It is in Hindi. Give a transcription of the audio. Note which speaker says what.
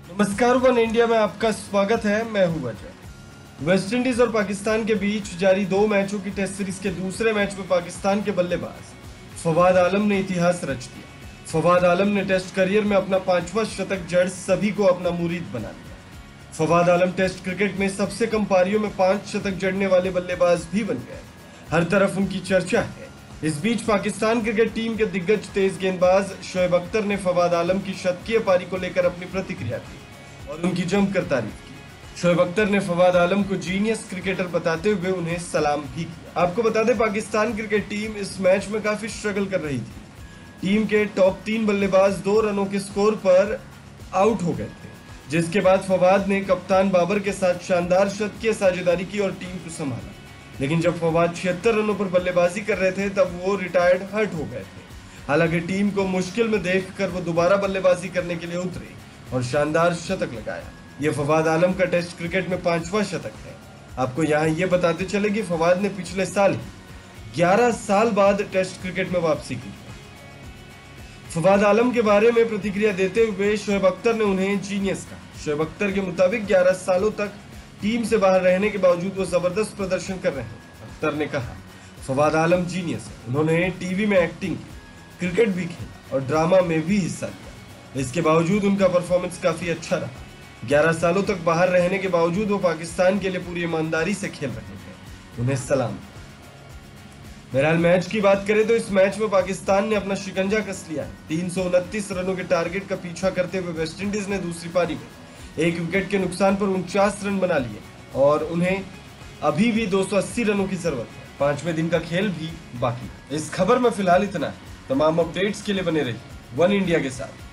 Speaker 1: नमस्कार, वन इंडिया में आपका स्वागत है। मैं हूं अजय। वेस्ट इंडीज और पाकिस्तान के बीच जारी 2 मैचों की टेस्ट सीरीज के दूसरे मैच में पाकिस्तान के बल्लेबाज फवाद आलम ने इतिहास रच दिया। फवाद आलम ने टेस्ट करियर में अपना 5वां शतक जड़ सभी को अपना मुरीद बना दिया। फवाद आलम टेस्ट क्रिकेट में सबसे कम पारियों में 5 शतक जड़ने वाले बल्लेबाज भी बन गए। हर तरफ उनकी चर्चा है। इस बीच पाकिस्तान क्रिकेट टीम के दिग्गज तेज गेंदबाज शोएब अख्तर ने फवाद आलम की शतकीय पारी को लेकर अपनी प्रतिक्रिया दी और उनकी जमकर तारीफ की। शोएब अख्तर ने फवाद आलम को जीनियस क्रिकेटर बताते हुए उन्हें सलाम भी किया। आपको बता दें, पाकिस्तान क्रिकेट टीम इस मैच में काफी स्ट्रगल कर रही थी। टीम के टॉप 3 बल्लेबाज 2 रनों के स्कोर पर आउट हो गए थे, जिसके बाद फवाद ने कप्तान बाबर के साथ शानदार शतकीय साझेदारी की और टीम को संभाला। लेकिन जब फवाद 76 रनों पर बल्लेबाजी कर रहे थे तब वो रिटायर्ड हर्ट हो गए थे। हालांकि टीम को मुश्किल में देखकर वो दोबारा बल्लेबाजी करने के लिए उतरे और शानदार शतक लगाया। ये फवाद आलम का टेस्ट क्रिकेट में 5वां शतक है। आपको यहाँ ये बताते चले कि फवाद ने पिछले साल ही 11 साल बाद टेस्ट क्रिकेट में वापसी की। फवाद आलम के बारे में प्रतिक्रिया देते हुए शोएब अख्तर ने उन्हें जीनियस कहा। शोएब अख्तर के मुताबिक 11 सालों तक टीम से बाहर रहने के बावजूद वो जबरदस्त प्रदर्शन कर रहे हैं। अख्तर ने कहा, फवाद आलम जीनियस है। उन्होंने टीवी में एक्टिंग की, क्रिकेट भी खेला और ड्रामा में भी हिस्सा लिया। इसके बावजूद उनका परफॉर्मेंस काफी अच्छा रहा। 11 सालों तक बाहर रहने के बावजूद वो पाकिस्तान के लिए पूरी ईमानदारी से खेल रहे हैं। उन्हें सलाम। बहरहाल मैच की बात करें तो इस मैच में पाकिस्तान ने अपना शिकंजा कस लिया है। 329 रनों के टारगेट का पीछा करते हुए वेस्टइंडीज ने दूसरी पारी में 1 विकेट के नुकसान पर 49 रन बना लिए और उन्हें अभी भी 280 रनों की जरूरत है। 5वें दिन का खेल भी बाकी। इस खबर में फिलहाल इतना है। तमाम अपडेट्स के लिए बने रहिए वन इंडिया के साथ।